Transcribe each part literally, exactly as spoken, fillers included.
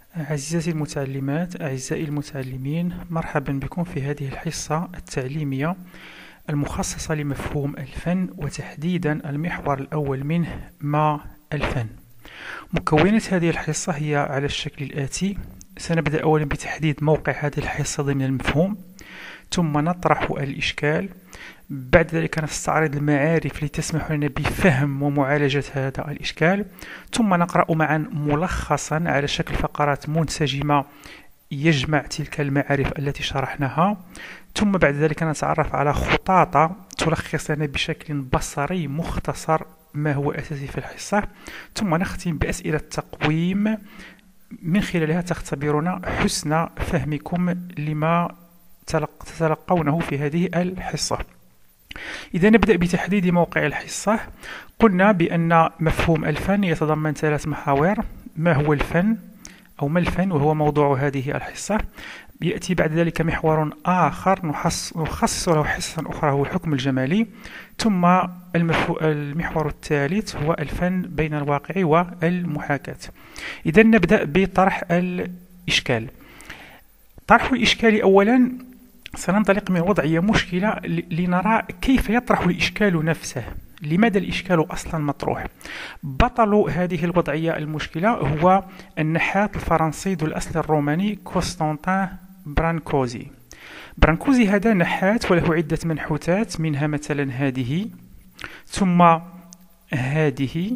عزيزتي المتعلمات، أعزائي المتعلمين، مرحبا بكم في هذه الحصة التعليمية المخصصة لمفهوم الفن، وتحديدا المحور الأول منه: ما الفن؟ مكونات هذه الحصة هي على الشكل الآتي: سنبدأ أولا بتحديد موقع هذه الحصة ضمن المفهوم، ثم نطرح الإشكال. بعد ذلك نستعرض المعارف التي تسمح لنا بفهم ومعالجة هذا الإشكال، ثم نقرأ معا ملخصا على شكل فقرات منسجمة يجمع تلك المعارف التي شرحناها، ثم بعد ذلك نتعرف على خطاطة تلخص لنا بشكل بصري مختصر ما هو أساسي في الحصة، ثم نختم بأسئلة تقويم من خلالها تختبرون حسن فهمكم لما تتلقونه في هذه الحصة. إذا نبدأ بتحديد موقع الحصة. قلنا بأن مفهوم الفن يتضمن ثلاث محاور: ما هو الفن أو ما الفن، وهو موضوع هذه الحصة. يأتي بعد ذلك محور آخر نخصص له حصة أخرى هو الحكم الجمالي، ثم المحور الثالث هو الفن بين الواقع والمحاكاة. إذا نبدأ بطرح الإشكال. طرح الإشكال أولا سننطلق من وضعية مشكلة لنرى كيف يطرح الإشكال نفسه، لماذا الإشكال أصلا مطروح. بطل هذه الوضعية المشكلة هو النحات الفرنسي ذو الأصل الروماني كونستانتين برانكوزي. برانكوزي هذا نحات وله عدة منحوتات، منها مثلا هذه، ثم هذه،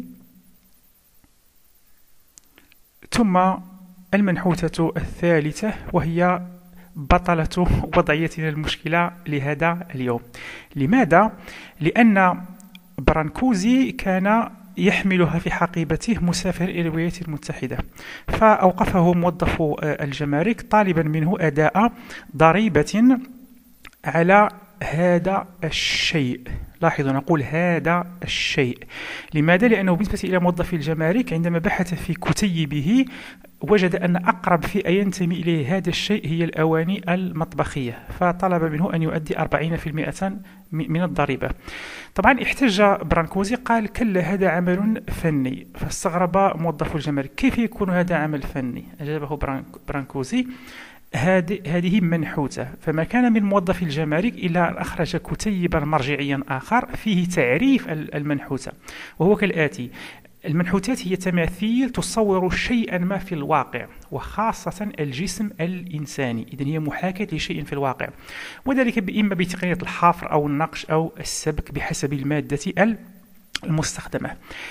ثم المنحوتة الثالثة، وهي بطلة وضعيتنا المشكلة لهذا اليوم. لماذا؟ لأن برانكوزي كان يحملها في حقيبته مسافر إلى الولايات المتحدة، فأوقفه موظف الجمارك طالبا منه أداء ضريبة على هذا الشيء. لاحظوا، نقول هذا الشيء. لماذا؟ لأنه بالنسبة إلى موظف الجمارك عندما بحث في كتيبه وجد أن أقرب فئة ينتمي إليه هذا الشيء هي الأواني المطبخية، فطلب منه أن يؤدي أربعين بالمئة من الضريبة. طبعا احتج برانكوزي، قال: كلا، هذا عمل فني. فاستغرب موظف الجمارك: كيف يكون هذا عمل فني؟ أجابه برانكوزي: هذه منحوتة. فما كان من موظف الجمارك إلا أن أخرج كتيبا مرجعيا آخر فيه تعريف المنحوتة، وهو كالآتي: المنحوتات هي تماثيل تصور شيئا ما في الواقع، وخاصة الجسم الإنساني. إذن هي محاكاة لشيء في الواقع، وذلك إما بتقنية الحفر أو النقش أو السبك بحسب المادة المستخدمة.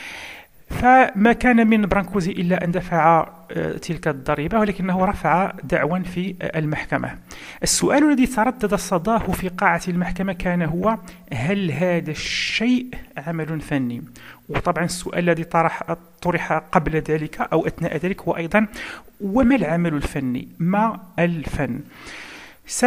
فما كان من برانكوزي إلا أن دفع تلك الضريبة، ولكنه رفع دعوى في المحكمة. السؤال الذي تردد صداه في قاعة المحكمة كان هو: هل هذا الشيء عمل فني؟ وطبعا السؤال الذي طرح طرح قبل ذلك أو أثناء ذلك هو أيضا: وما العمل الفني؟ ما الفن؟ س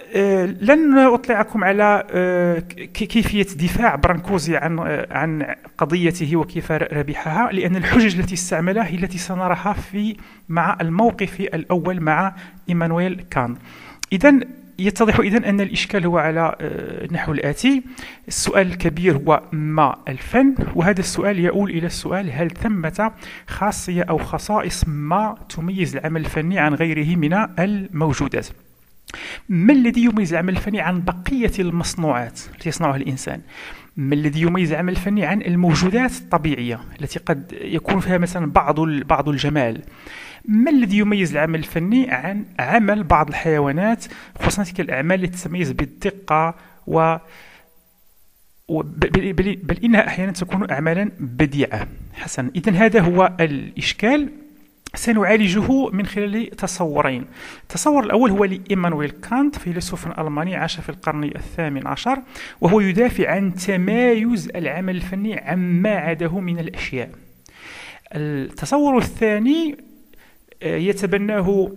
لن أطلعكم على كيفية دفاع برانكوزي عن عن قضيته وكيف ربحها، لأن الحجج التي استعملها هي التي سنراها في مع الموقف الأول مع إيمانويل كانت. إذن يتضح إذن أن الإشكال هو على النحو الآتي: السؤال الكبير هو ما الفن؟ وهذا السؤال يؤول إلى السؤال: هل ثمة خاصية أو خصائص ما تميز العمل الفني عن غيره من الموجودات؟ ما الذي يميز العمل الفني عن بقية المصنوعات التي يصنعها الإنسان؟ ما الذي يميز العمل الفني عن الموجودات الطبيعية التي قد يكون فيها مثلا بعض بعض الجمال؟ ما الذي يميز العمل الفني عن عمل بعض الحيوانات، خصوصا تلك الأعمال التي تتميز بالدقة و بل, بل, بل إنها أحيانا تكون أعمالا بديعة؟ حسنا، إذن هذا هو الإشكال، سنعالجه من خلال تصورين. التصور الأول هو لإيمانويل كانت، فيلسوف ألماني عاش في القرن الثامن عشر، وهو يدافع عن تمايز العمل الفني عما عداه من الأشياء. التصور الثاني يتبناه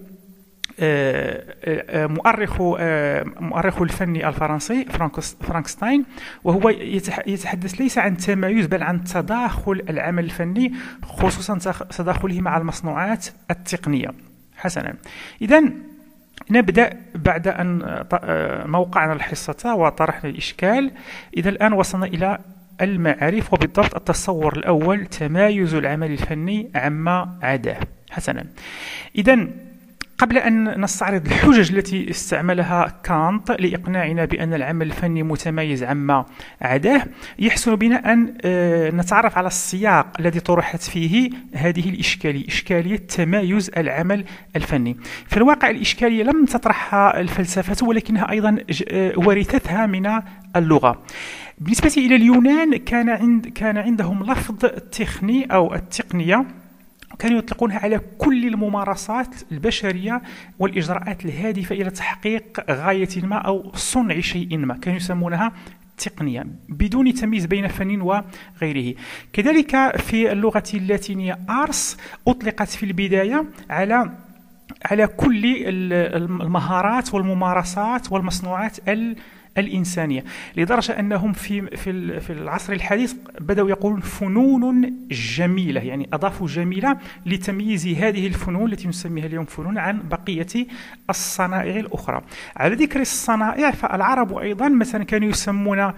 مؤرخ مؤرخ الفن الفرنسي فرانكستاين، وهو يتحدث ليس عن تمايز بل عن تداخل العمل الفني، خصوصا تداخله مع المصنوعات التقنية. حسنا، إذن نبدأ بعد أن موقعنا الحصة وطرحنا الإشكال. إذا الآن وصلنا إلى المعارف، وبالضبط التصور الأول تمايز العمل الفني عما عداه. حسنا، إذن قبل أن نستعرض الحجج التي استعملها كانت لإقناعنا بأن العمل الفني متميز عما عداه، يحسن بنا أن نتعرف على السياق الذي طرحت فيه هذه الإشكالية، إشكالية تمايز العمل الفني. في الواقع الإشكالية لم تطرحها الفلسفة، ولكنها أيضا ورثتها من اللغة. بالنسبة إلى اليونان كان عند كان عندهم لفظ تقني أو التقنية، كانوا يطلقونها على كل الممارسات البشرية والإجراءات الهادفة إلى تحقيق غاية ما أو صنع شيء ما، كانوا يسمونها تقنية بدون تمييز بين فن وغيره. كذلك في اللغة اللاتينية أرس أطلقت في البداية على على كل المهارات والممارسات والمصنوعات الإنسانية، لدرجة أنهم في في في العصر الحديث بدأوا يقولون فنون جميلة، يعني أضافوا جميلة لتمييز هذه الفنون التي نسميها اليوم فنون عن بقية الصنائع الأخرى. على ذكر الصنائع، فالعرب أيضا مثلا كانوا يسمون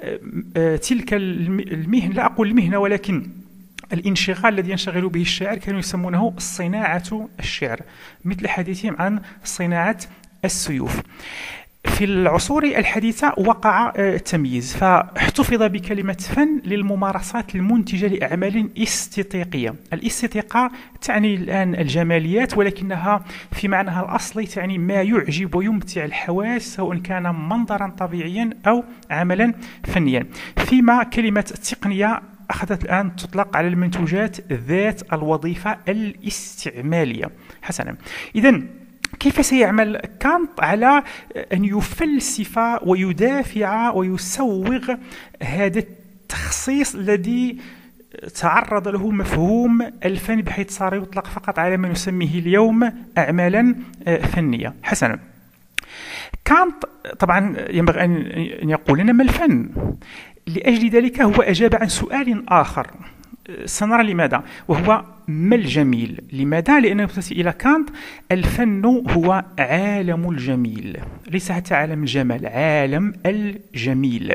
تلك المهنة، لا أقول المهنة ولكن الانشغال الذي ينشغل به الشاعر، كانوا يسمونه صناعة الشعر، مثل حديثهم عن صناعة السيوف. في العصور الحديثة وقع تمييز، فاحتفظ بكلمة فن للممارسات المنتجة لأعمال استيقية. الاستيقاء تعني الآن الجماليات، ولكنها في معناها الأصلي تعني ما يعجب ويمتع الحواس، سواء كان منظرا طبيعيا أو عملا فنيا. فيما كلمة تقنية أخذت الآن تطلق على المنتوجات ذات الوظيفة الاستعمالية. حسنا، إذن كيف سيعمل كانت على أن يفلسف ويدافع ويسوغ هذا التخصيص الذي تعرض له مفهوم الفن، بحيث صار يطلق فقط على ما نسميه اليوم أعمالا فنية. حسنا، كانت طبعا ينبغي أن يقول لنا ما الفن. لأجل ذلك هو أجاب عن سؤال آخر سنرى لماذا، وهو ما الجميل. لماذا؟ لأنه بالنسبة إلى كانت الفن هو عالم الجميل، ليس حتى عالم الجمال، عالم الجميل.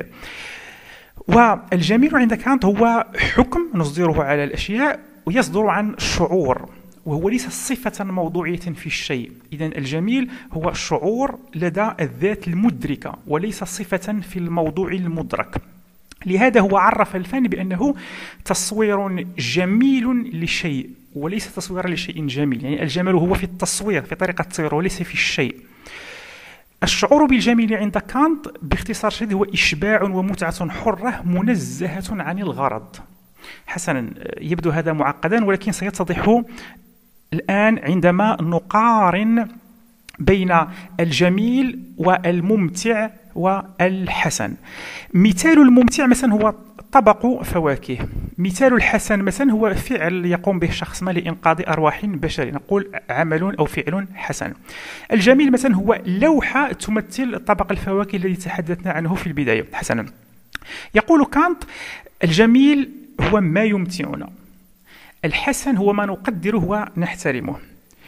والجميل عند كانت هو حكم نصدره على الأشياء ويصدر عن شعور، وهو ليس صفة موضوعية في الشيء. إذن الجميل هو شعور لدى الذات المدركة وليس صفة في الموضوع المدرك. لهذا هو عرف الفن بأنه تصوير جميل لشيء وليس تصوير لشيء جميل، يعني الجمال هو في التصوير، في طريقة التصوير، وليس في الشيء. الشعور بالجميل عند كانت باختصار شديد هو إشباع ومتعة حرة منزهة عن الغرض. حسنا، يبدو هذا معقدا، ولكن سيتضح الآن عندما نقارن بين الجميل والممتع والحسن. مثال الممتع مثلا هو طبق فواكه، مثال الحسن مثلا هو فعل يقوم به شخص ما لإنقاذ أرواح بشرية، نقول عمل أو فعل حسن. الجميل مثلا هو لوحة تمثل طبق الفواكه الذي تحدثنا عنه في البداية. حسنا، يقول كانت الجميل هو ما يمتعنا، الحسن هو ما نقدره ونحترمه،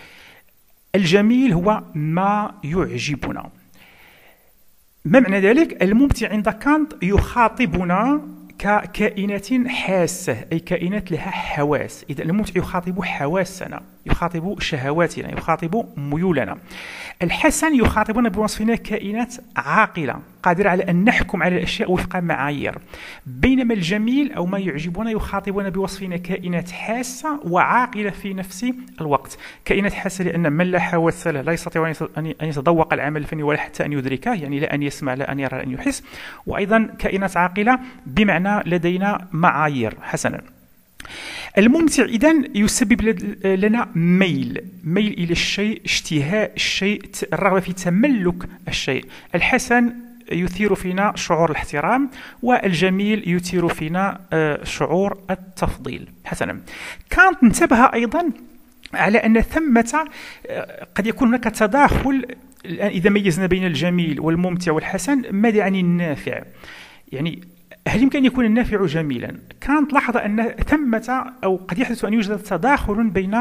الجميل هو ما يعجبنا. ما معنى ذلك؟ الممتع عند كانت يخاطبنا ككائنات حاسة، أي كائنات لها حواس. إذا الممتع يخاطب حواسنا، يخاطب شهواتنا، يخاطب ميولنا. الحسن يخاطبنا بوصفنا كائنات عاقلة قادرة على أن نحكم على الأشياء وفق معايير، بينما الجميل أو ما يعجبنا يخاطبنا بوصفنا كائنات حاسة وعاقلة في نفس الوقت. كائنات حاسة لأن من لا حواس له لا يستطيع أن يتذوق العمل الفني ولا حتى أن يدركه، يعني لا أن يسمع لا أن يرى لا أن يحس. وأيضا كائنات عاقلة بمعنى لدينا معايير. حسنا، الممتع إذن يسبب لنا ميل ميل إلى الشيء، اشتهاء الشيء، الرغبة في تملك الشيء. الحسن يثير فينا شعور الاحترام، والجميل يثير فينا شعور التفضيل. حسنا، كانت انتبه أيضا على أن ثمة قد يكون هناك تداخل. إذا ميزنا بين الجميل والممتع والحسن، ماذا يعني النافع؟ يعني هل يمكن أن يكون النافع جميلا؟ كانت لاحظ أن ثمة أو قد يحدث أن يوجد تداخل بين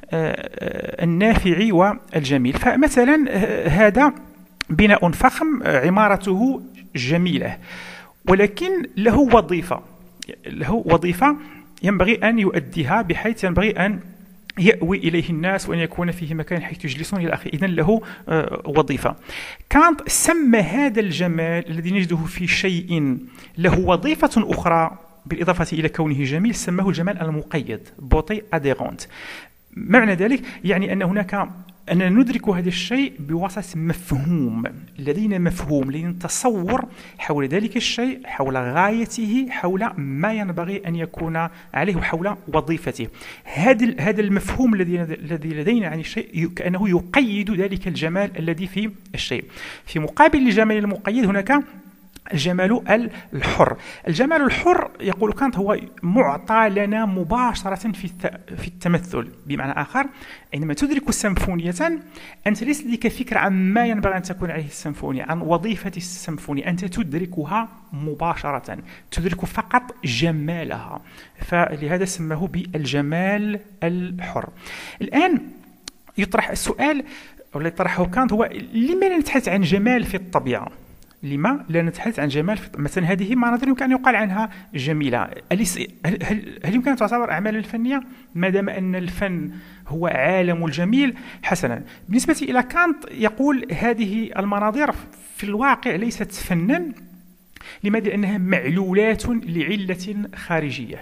النافع والجميل. فمثلا هذا بناء فخم عمارته جميلة، ولكن له وظيفة، له وظيفة ينبغي أن يؤديها، بحيث ينبغي أن يأوي إليه الناس وأن يكون فيه مكان حيث يجلسون إلى آخره. إذن له وظيفة. كانت سمى هذا الجمال الذي نجده في شيء له وظيفة أخرى بالإضافة إلى كونه جميل، سماه الجمال المقيد، بوتي أديغونت. معنى ذلك يعني أن هناك أننا ندرك هذا الشيء بواسطة مفهوم، لدينا مفهوم، لدينا تصور حول ذلك الشيء، حول غايته، حول ما ينبغي أن يكون عليه، وحول وظيفته. هذا هذا المفهوم الذي الذي لدينا عن الشيء كأنه يقيد ذلك الجمال الذي في الشيء. في مقابل الجمال المقيد هناك الجمال الحر. الجمال الحر يقول كانت هو معطى لنا مباشرة في في التمثل. بمعنى آخر، عندما تدرك سيمفونية أنت ليس لديك فكرة عن ما ينبغي أن تكون عليه السيمفونية، عن وظيفة السيمفونية، أنت تدركها مباشرة، تدرك فقط جمالها. فلهذا سماه بالجمال الحر. الآن يطرح السؤال، أو اللي يطرحه كانت، هو لماذا نتحدث عن جمال في الطبيعة؟ لما لا نتحدث عن جمال في... مثلا هذه مناظر يمكن أن يقال عنها جميلة. هل, هل... هل يمكن أن تعتبر أعمالا فنية ما دام أن الفن هو عالم الجميل؟ حسنا، بالنسبة إلى كانت يقول هذه المناظر في الواقع ليست فنا. لماذا؟ لأنها معلولات لعلة خارجية،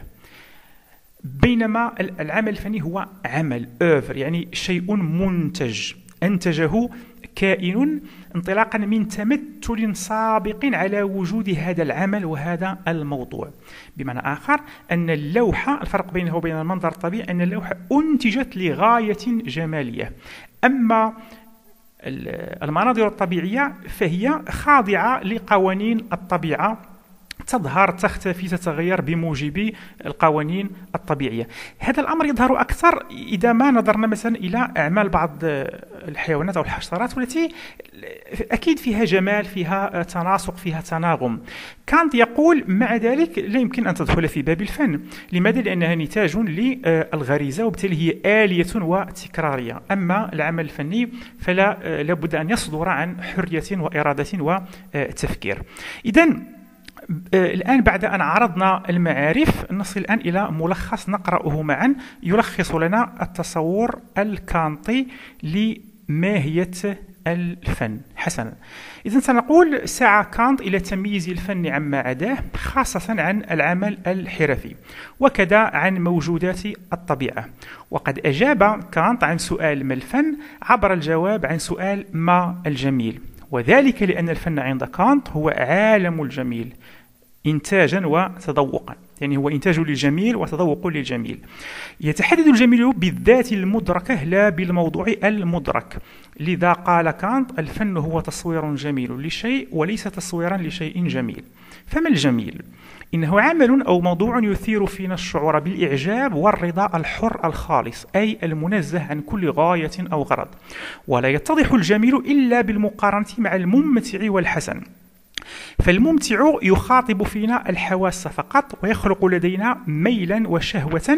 بينما العمل الفني هو عمل أوفر، يعني شيء منتج أنتجه كائن انطلاقا من تمثل سابق على وجود هذا العمل وهذا الموضوع. بمعنى آخر، أن اللوحة، الفرق بينه وبين المنظر الطبيعي أن اللوحة أنتجت لغاية جمالية، أما المناظر الطبيعية فهي خاضعة لقوانين الطبيعة، تظهر، تختفي، تتغير بموجب القوانين الطبيعية. هذا الأمر يظهر أكثر إذا ما نظرنا مثلا إلى أعمال بعض الحيوانات أو الحشرات، والتي أكيد فيها جمال، فيها تناسق، فيها تناغم. كانت يقول مع ذلك لا يمكن أن تدخل في باب الفن. لماذا؟ لأنها نتاج للغريزة، وبالتالي هي آلية وتكرارية. أما العمل الفني فلا لابد أن يصدر عن حرية وإرادة وتفكير. إذن الآن بعد أن عرضنا المعارف نصل الآن إلى ملخص نقرأه معا يلخص لنا التصور الكانطي لماهية الفن. حسنا، إذن سنقول سعى كانت إلى تمييز الفن عما عداه، خاصة عن العمل الحرفي، وكذا عن موجودات الطبيعة. وقد أجاب كانت عن سؤال ما الفن عبر الجواب عن سؤال ما الجميل، وذلك لأن الفن عند كانت هو عالم الجميل إنتاجا وتذوقا، يعني هو إنتاج للجميل وتذوق للجميل. يتحدد الجميل بالذات المدركة لا بالموضوع المدرك. لذا قال كانت الفن هو تصوير جميل لشيء وليس تصويرا لشيء جميل. فما الجميل؟ إنه عمل أو موضوع يثير فينا الشعور بالإعجاب والرضا الحر الخالص، أي المنزه عن كل غاية أو غرض. ولا يتضح الجميل إلا بالمقارنة مع الممتع والحسن. فالممتع يخاطب فينا الحواس فقط، ويخلق لدينا ميلا وشهوة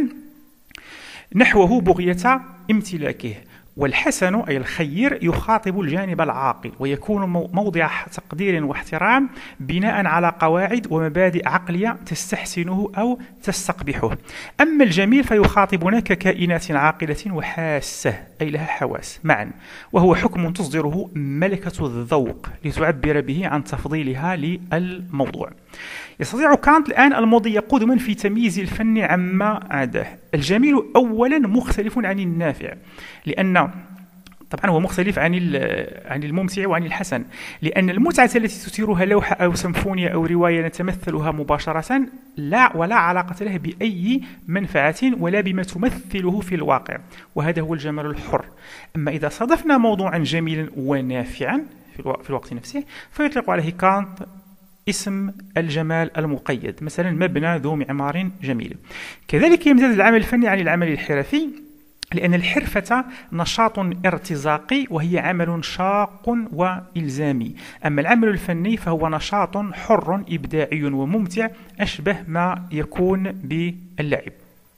نحوه بغية امتلاكه. والحسن أي الخير يخاطب الجانب العاقل، ويكون موضع تقدير واحترام بناء على قواعد ومبادئ عقلية تستحسنه أو تستقبحه. أما الجميل فيخاطبنا ككائنات عاقلة وحاسة، أي لها حواس معا، وهو حكم تصدره ملكة الذوق لتعبر به عن تفضيلها للموضوع. يستطيع كانت الآن المضي قدما في تمييز الفن عما عداه. الجميل أولا مختلف عن النافع، لأن طبعا هو مختلف عن عن الممتع وعن الحسن، لأن المتعة التي تثيرها لوحة أو سيمفونية أو رواية نتمثلها مباشرة لا ولا علاقة لها بأي منفعة ولا بما تمثله في الواقع، وهذا هو الجمال الحر. أما إذا صادفنا موضوعا جميلا ونافعا في الوقت نفسه فيطلق عليه كانت اسم الجمال المقيد، مثلا مبنى ذو معمار جميل. كذلك يمتاز العمل الفني عن العمل الحرفي، لأن الحرفة نشاط ارتزاقي وهي عمل شاق وإلزامي، أما العمل الفني فهو نشاط حر إبداعي وممتع أشبه ما يكون باللعب.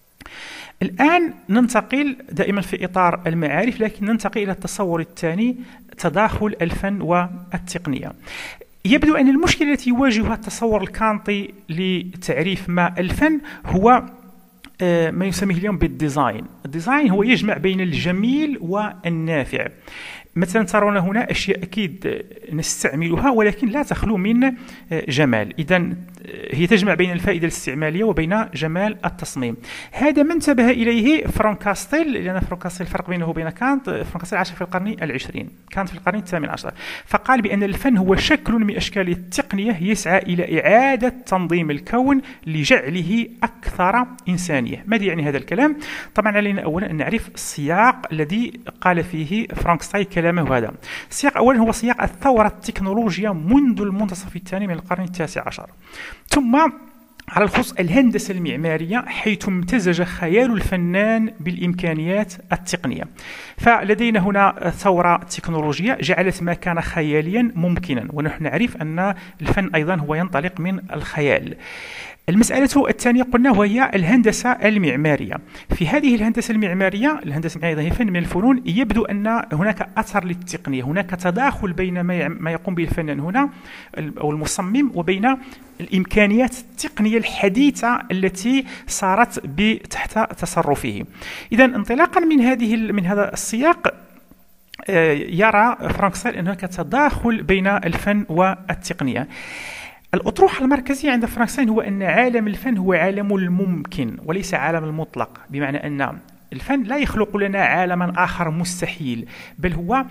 الآن ننتقل دائما في إطار المعارف، لكن ننتقل إلى التصور الثاني، تداخل الفن والتقنية. يبدو أن المشكلة التي يواجهها التصور الكانطي لتعريف ما الفن هو ما يسميه اليوم بالديزاين. الديزاين هو يجمع بين الجميل والنافع. مثلا ترون هنا أشياء أكيد نستعملها ولكن لا تخلو من جمال، إذن هي تجمع بين الفائدة الاستعمالية وبين جمال التصميم. هذا ما انتبه إليه فرانك كاستيل، لأن فرانك كاستيل الفرق بينه وبين كانت، فرانك كاستيل عاش في القرن العشرين، كانت في القرن الثامن عشر، فقال بأن الفن هو شكل من أشكال التقنية يسعى إلى إعادة تنظيم الكون لجعله أكثر إنسانية. ماذا يعني هذا الكلام؟ طبعا علينا أولا أن نعرف السياق الذي قال فيه فرانك كاستيل كلامه هذا. السياق أولا هو سياق الثورة التكنولوجية منذ المنتصف الثاني من القرن التاسع عشر، ثم على الخصوص الهندسة المعمارية، حيث امتزج خيال الفنان بالإمكانيات التقنية. فلدينا هنا ثورة تكنولوجية جعلت ما كان خياليا ممكنا، ونحن نعرف أن الفن أيضا هو ينطلق من الخيال. المسألة الثانية قلنا وهي الهندسة المعمارية. في هذه الهندسة المعمارية، الهندسة المعمارية هي فن من الفنون، يبدو أن هناك أثر للتقنية، هناك تداخل بين ما يقوم به الفنان هنا أو المصمم وبين الإمكانيات التقنية الحديثة التي صارت تحت تصرفه. إذا انطلاقا من هذه من هذا السياق يرى فرانك كاستيل أن هناك تداخل بين الفن والتقنية. الأطروحة المركزية عند فرانك كاستيل هو أن عالم الفن هو عالم الممكن وليس عالم المطلق، بمعنى أن الفن لا يخلق لنا عالما آخر مستحيل، بل هو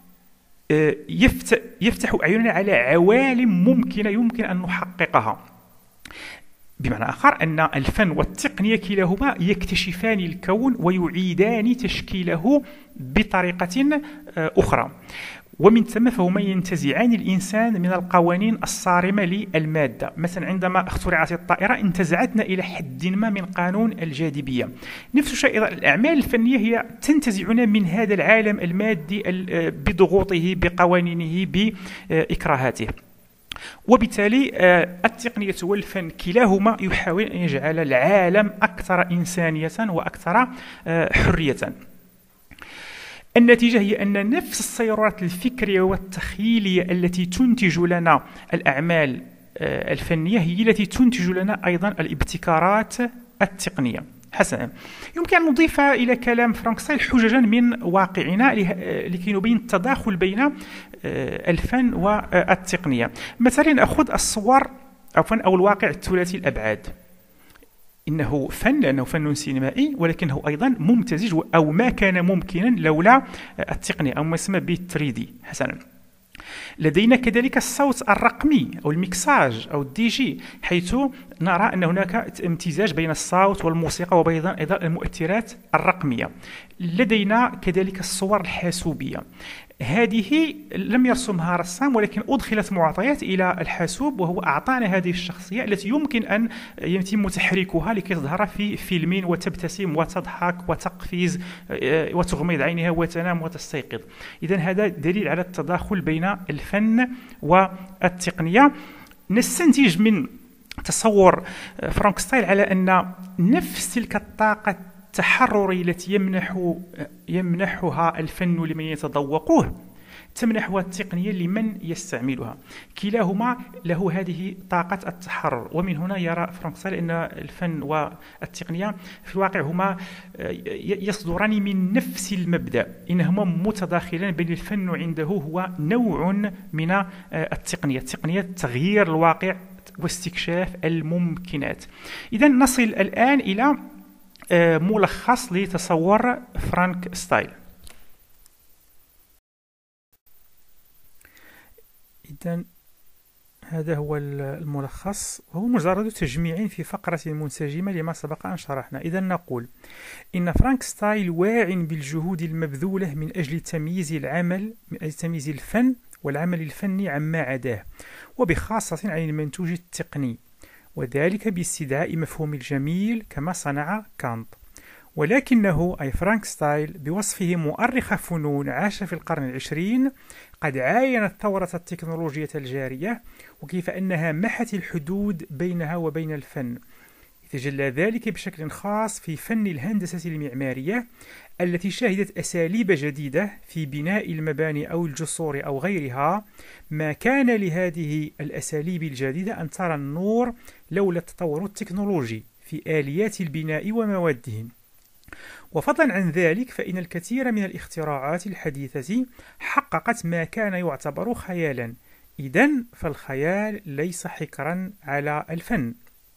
يفتح أعيننا على عوالم ممكنة يمكن أن نحققها. بمعنى آخر أن الفن والتقنية كلاهما يكتشفان الكون ويعيدان تشكيله بطريقة أخرى، ومن ثم فهما ينتزعان الإنسان من القوانين الصارمة للمادة. مثلا عندما اخترعت الطائرة انتزعتنا إلى حد ما من قانون الجاذبية. نفس الشيء الأعمال الفنية هي تنتزعنا من هذا العالم المادي بضغوطه بقوانينه بإكراهاته. وبالتالي التقنية والفن كلاهما يحاول أن يجعل العالم أكثر إنسانية وأكثر حرية. النتيجة هي أن نفس الصيرورات الفكرية والتخيلية التي تنتج لنا الأعمال الفنية هي التي تنتج لنا أيضا الابتكارات التقنية. حسنا، يمكن أن نضيف إلى كلام فرانك كاستيل حججا من واقعنا لكي نبين التداخل بين الفن والتقنية. مثلا نأخذ الصور أو الواقع الثلاثي الأبعاد. إنه فن لأنه فن سينمائي، ولكنه أيضا ممتزج أو ما كان ممكنا لولا التقنية أو ما يسمى ب ثري دي. حسنا، لدينا كذلك الصوت الرقمي أو الميكساج أو الدي جي، حيث نرى أن هناك امتزاج بين الصوت والموسيقى وبين أيضا المؤثرات الرقمية. لدينا كذلك الصور الحاسوبية، هذه لم يرسمها رسام ولكن أدخلت معطيات إلى الحاسوب، وهو أعطانا هذه الشخصية التي يمكن أن يتم تحريكها لكي تظهر في فيلم وتبتسم وتضحك وتقفز وتغمض عينها وتنام وتستيقظ. إذن هذا دليل على التداخل بين الفن والتقنية. نستنتج من تصور فرانك كاستيل على أن نفس تلك الطاقة التحرري التي يمنح يمنحها الفن لمن يتذوقه تمنحها التقنية لمن يستعملها. كلاهما له هذه طاقة التحرر، ومن هنا يرى فرانك كاستيل أن الفن والتقنية في الواقع هما يصدران من نفس المبدأ، إنهما متداخلان، بل الفن عنده هو نوع من التقنية، التقنية تغيير الواقع واستكشاف الممكنات. إذن نصل الآن إلى ملخص لتصور فرانك كاستيل. إذن هذا هو الملخص، وهو مجرد تجميع في فقرة منسجمة لما سبق أن شرحنا. إذن نقول إن فرانك كاستيل واع بالجهود المبذولة من أجل تمييز العمل من أجل تمييز الفن والعمل الفني عما عداه، وبخاصة عن المنتوج التقني، وذلك باستدعاء مفهوم الجميل كما صنع كانت. ولكنه أي فرانك كاستيل بوصفه مؤرخ فنون عاش في القرن العشرين قد عاين الثورة التكنولوجية الجارية وكيف أنها محت الحدود بينها وبين الفن، يتجلى ذلك بشكل خاص في فن الهندسة المعمارية التي شهدت أساليب جديدة في بناء المباني أو الجسور أو غيرها، ما كان لهذه الأساليب الجديدة أن ترى النور لولا التطور التكنولوجي في آليات البناء وموادهم. وفضلا عن ذلك فإن الكثير من الاختراعات الحديثة حققت ما كان يعتبر خيالا، إذن فالخيال ليس حكرا على الفن.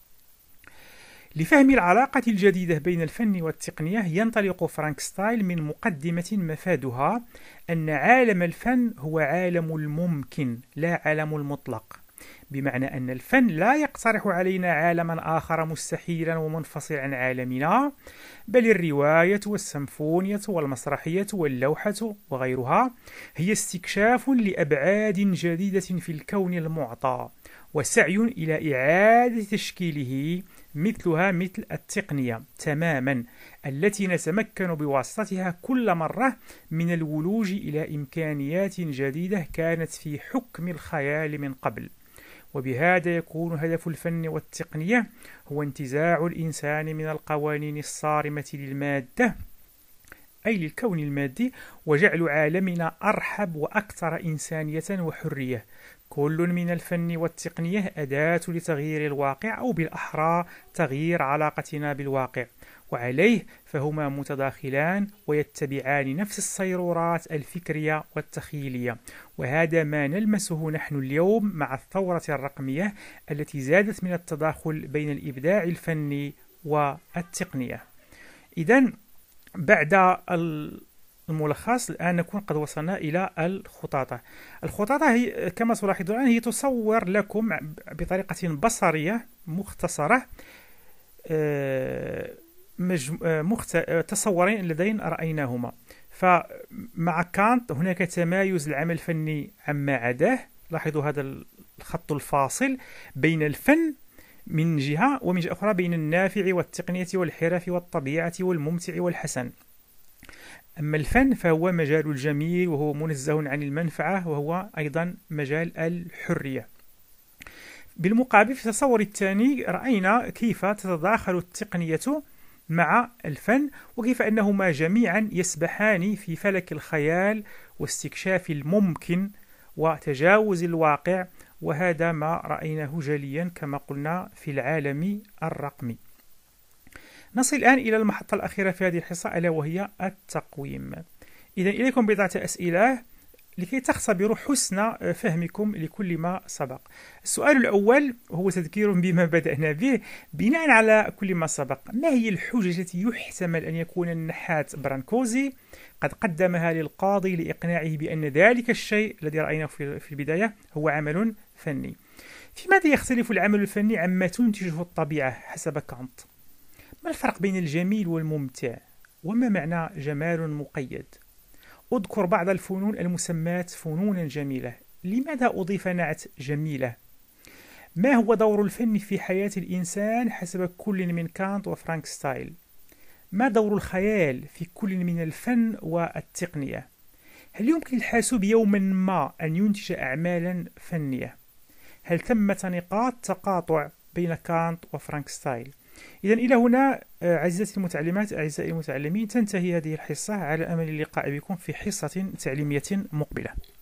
لفهم العلاقة الجديدة بين الفن والتقنية ينطلق فرانك ستايل من مقدمة مفادها أن عالم الفن هو عالم الممكن لا عالم المطلق، بمعنى أن الفن لا يقترح علينا عالما آخر مستحيلا ومنفصل عن عالمنا، بل الرواية والسيمفونية والمسرحية واللوحة وغيرها هي استكشاف لأبعاد جديدة في الكون المعطى وسعي إلى إعادة تشكيله، مثلها مثل التقنية تماما التي نتمكن بواسطتها كل مرة من الولوج إلى إمكانيات جديدة كانت في حكم الخيال من قبل. وبهذا يكون هدف الفن والتقنية هو انتزاع الإنسان من القوانين الصارمة للمادة أي للكون المادي، وجعل عالمنا أرحب وأكثر إنسانية وحرية. كل من الفن والتقنية أداة لتغيير الواقع، أو بالأحرى تغيير علاقتنا بالواقع، وعليه فهما متداخلان ويتبعان نفس الصيرورات الفكرية والتخيلية. وهذا ما نلمسه نحن اليوم مع الثورة الرقمية التي زادت من التداخل بين الإبداع الفني والتقنية. إذن بعد الملخص الآن نكون قد وصلنا إلى الخطاطة. الخطاطة هي كما تلاحظون الآن هي تصور لكم بطريقة بصرية مختصرة مخت... تصورين اللذين رأيناهما. فمع كانت هناك تمايز العمل الفني عما عداه. لاحظوا هذا الخط الفاصل بين الفن من جهة ومن جهة أخرى بين النافع والتقنية والحرف والطبيعة والممتع والحسن. أما الفن فهو مجال الجميل وهو منزه عن المنفعة، وهو أيضا مجال الحرية. بالمقابل في التصور الثاني رأينا كيف تتداخل التقنية مع الفن، وكيف أنهما جميعا يسبحان في فلك الخيال واستكشاف الممكن وتجاوز الواقع، وهذا ما رأيناه جليا كما قلنا في العالم الرقمي. نصل الآن إلى المحطة الأخيرة في هذه الحصة، ألا وهي التقويم. إذن إليكم بضعة أسئلة لكي تختبروا حسن فهمكم لكل ما سبق. السؤال الأول هو تذكير بما بدأنا به. بناء على كل ما سبق، ما هي الحجج التي يحتمل أن يكون النحات برانكوزي قد قدمها للقاضي لإقناعه بأن ذلك الشيء الذي رأيناه في البداية هو عمل فني؟ في ماذا يختلف العمل الفني عما تنتجه الطبيعة حسب كانت؟ ما الفرق بين الجميل والممتع؟ وما معنى جمال مقيد؟ أذكر بعض الفنون المسماة فنونا جميلة. لماذا أضيف نعت جميلة؟ ما هو دور الفن في حياة الإنسان حسب كل من كانت وفرانك ستايل؟ ما دور الخيال في كل من الفن والتقنية؟ هل يمكن الحاسوب يوما ما أن ينتج أعمالا فنية؟ هل ثمة نقاط تقاطع بين كانت وفرانك ستايل؟ إذن إلى هنا عزيزتي المتعلمات أعزائي المتعلمين تنتهي هذه الحصة، على أمل اللقاء بكم في حصة تعليمية مقبلة.